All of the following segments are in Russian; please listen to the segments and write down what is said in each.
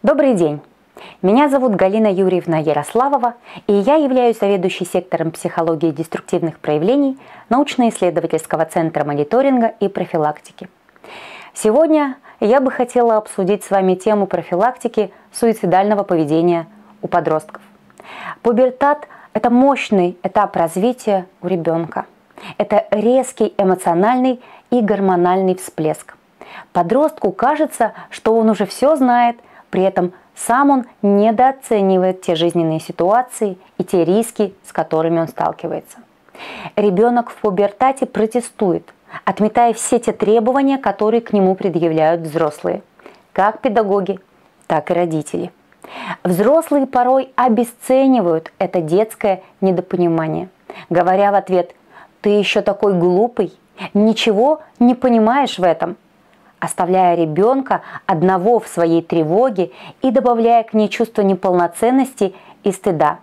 Добрый день! Меня зовут Галина Юрьевна Ярославова, и я являюсь заведующей сектором психологии деструктивных проявлений научно-исследовательского центра мониторинга и профилактики. Сегодня я бы хотела обсудить с вами тему профилактики суицидального поведения у подростков. Пубертат – это мощный этап развития у ребенка. Это резкий эмоциональный и гормональный всплеск. Подростку кажется, что он уже все знает, при этом сам он недооценивает те жизненные ситуации и те риски, с которыми он сталкивается. Ребенок в пубертате протестует, отметая все те требования, которые к нему предъявляют взрослые, как педагоги, так и родители. Взрослые порой обесценивают это детское недопонимание, говоря в ответ: «Ты еще такой глупый, ничего не понимаешь в этом», оставляя ребенка одного в своей тревоге и добавляя к ней чувство неполноценности и стыда.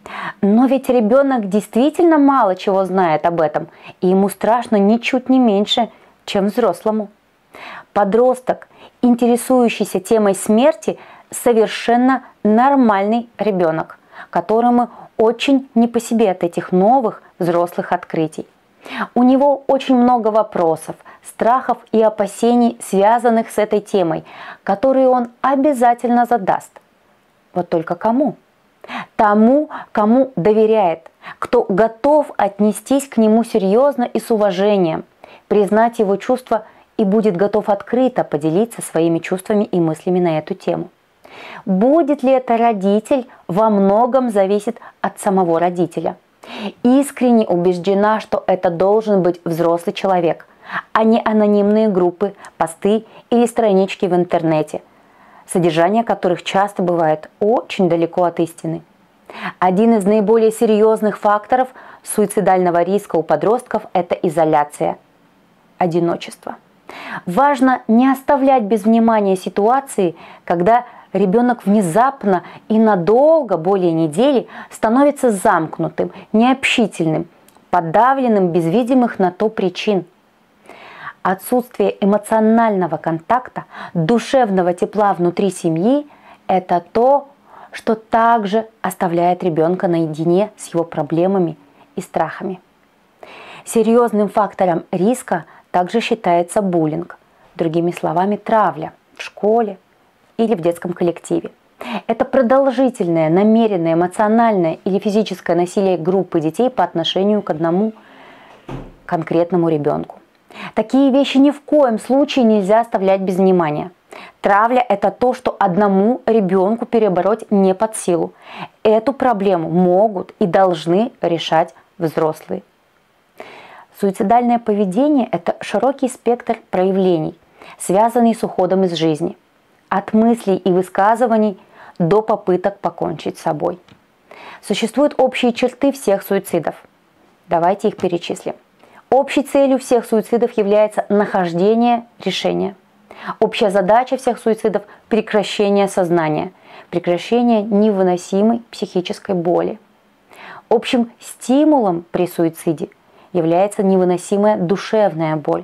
Но ведь ребенок действительно мало чего знает об этом, и ему страшно ничуть не меньше, чем взрослому. Подросток, интересующийся темой смерти, совершенно нормальный ребенок, которому очень не по себе от этих новых взрослых открытий. У него очень много вопросов, страхов и опасений, связанных с этой темой, которые он обязательно задаст. Вот только кому? Тому, кому доверяет, кто готов отнестись к нему серьезно и с уважением, признать его чувства и будет готов открыто поделиться своими чувствами и мыслями на эту тему. Будет ли это родитель, во многом зависит от самого родителя. Искренне убеждена, что это должен быть взрослый человек, а не анонимные группы, посты или странички в интернете, содержание которых часто бывает очень далеко от истины. Один из наиболее серьезных факторов суицидального риска у подростков – это изоляция, одиночество. Важно не оставлять без внимания ситуации, когда ребенок внезапно и надолго, более недели, становится замкнутым, необщительным, подавленным без видимых на то причин. Отсутствие эмоционального контакта, душевного тепла внутри семьи – это то, что также оставляет ребенка наедине с его проблемами и страхами. Серьезным фактором риска также считается буллинг, другими словами, травля в школе или в детском коллективе. Это продолжительное, намеренное, эмоциональное или физическое насилие группы детей по отношению к одному конкретному ребенку. Такие вещи ни в коем случае нельзя оставлять без внимания. Травля – это то, что одному ребенку перебороть не под силу. Эту проблему могут и должны решать взрослые. Суицидальное поведение – это широкий спектр проявлений, связанный с уходом из жизни. От мыслей и высказываний до попыток покончить с собой. Существуют общие черты всех суицидов. Давайте их перечислим. Общей целью всех суицидов является нахождение решения. Общая задача всех суицидов – прекращение сознания, прекращение невыносимой психической боли. Общим стимулом при суициде является невыносимая душевная боль.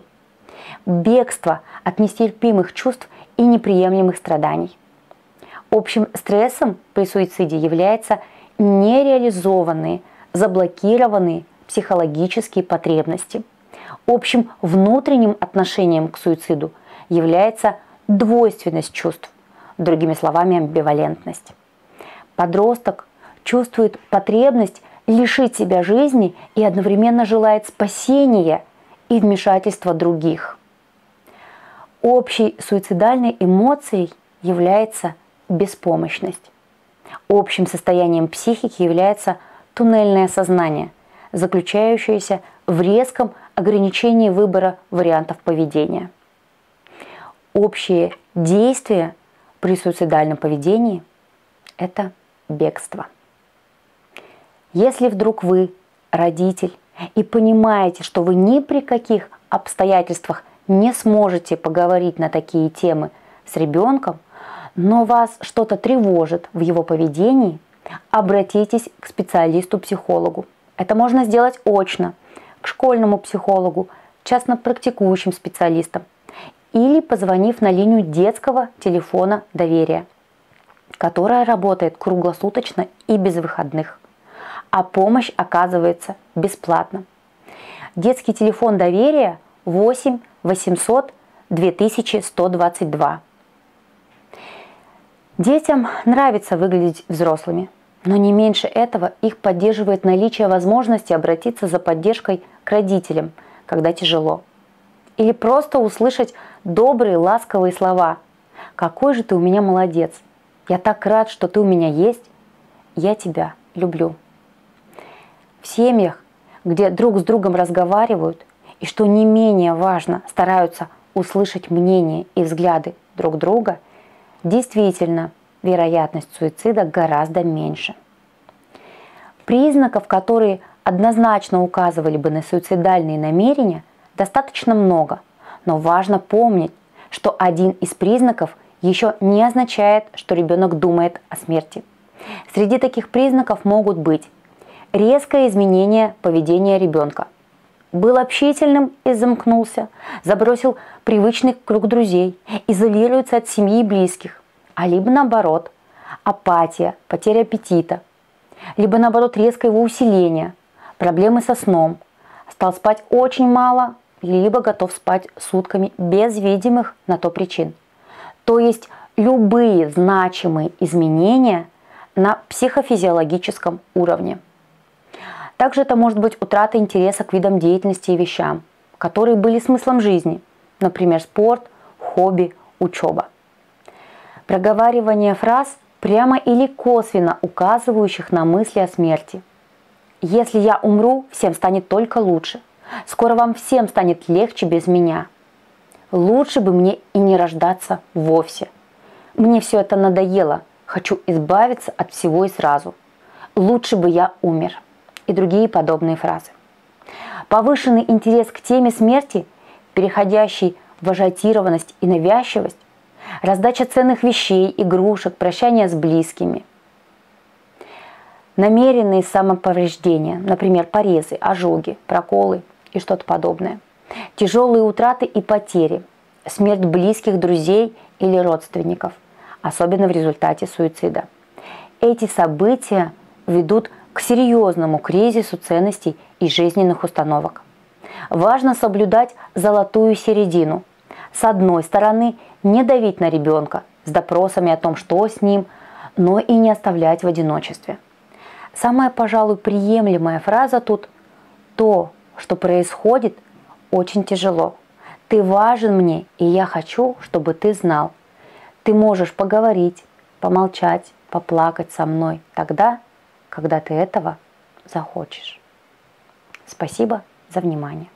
Бегство от нестерпимых чувств и неприемлемых страданий. Общим стрессом при суициде являются нереализованные, заблокированные психологические потребности. Общим внутренним отношением к суициду является двойственность чувств, другими словами, амбивалентность. Подросток чувствует потребность лишить себя жизни и одновременно желает спасения и вмешательства других. Общей суицидальной эмоцией является беспомощность. Общим состоянием психики является туннельное сознание, заключающееся в резком ограничении выбора вариантов поведения. Общее действие при суицидальном поведении – это бегство. Если вдруг вы родитель и понимаете, что вы ни при каких обстоятельствах не сможете поговорить на такие темы с ребенком, но вас что-то тревожит в его поведении, обратитесь к специалисту-психологу. Это можно сделать очно, к школьному психологу, частно практикующим специалистам или позвонив на линию детского телефона доверия. которая работает круглосуточно и без выходных, а помощь оказывается бесплатно. Детский телефон доверия 8 800 2122. Детям нравится выглядеть взрослыми, но не меньше этого их поддерживает наличие возможности обратиться за поддержкой к родителям, когда тяжело. Или просто услышать добрые, ласковые слова. «Какой же ты у меня молодец! Я так рад, что ты у меня есть! Я тебя люблю!» В семьях, где друг с другом разговаривают и, что не менее важно, стараются услышать мнение и взгляды друг друга, действительно вероятность суицида гораздо меньше. Признаков, которые однозначно указывали бы на суицидальные намерения, достаточно много, но важно помнить, что один из признаков еще не означает, что ребенок думает о смерти. Среди таких признаков могут быть резкое изменение поведения ребенка. Был общительным и замкнулся, забросил привычный круг друзей, изолируется от семьи и близких, а либо наоборот, апатия, потеря аппетита, либо наоборот резкое его усиление, проблемы со сном, стал спать очень мало, либо готов спать сутками без видимых на то причин. То есть любые значимые изменения на психофизиологическом уровне. Также это может быть утрата интереса к видам деятельности и вещам, которые были смыслом жизни, например, спорт, хобби, учеба. Проговаривание фраз, прямо или косвенно указывающих на мысли о смерти. «Если я умру, всем станет только лучше. Скоро вам всем станет легче без меня. Лучше бы мне и не рождаться вовсе. Мне все это надоело. Хочу избавиться от всего и сразу. Лучше бы я умер». И другие подобные фразы. Повышенный интерес к теме смерти, переходящий в ажиотированность и навязчивость, раздача ценных вещей, игрушек, прощание с близкими. Намеренные самоповреждения, например, порезы, ожоги, проколы и что-то подобное. Тяжелые утраты и потери, смерть близких, друзей или родственников, особенно в результате суицида. Эти события ведут к серьезному кризису ценностей и жизненных установок. Важно соблюдать золотую середину. С одной стороны, не давить на ребенка с допросами о том, что с ним, но и не оставлять в одиночестве. Самая, пожалуй, приемлемая фраза тут: «То, что происходит, очень тяжело. Ты важен мне, и я хочу, чтобы ты знал. Ты можешь поговорить, помолчать, поплакать со мной тогда, когда ты этого захочешь». Спасибо за внимание.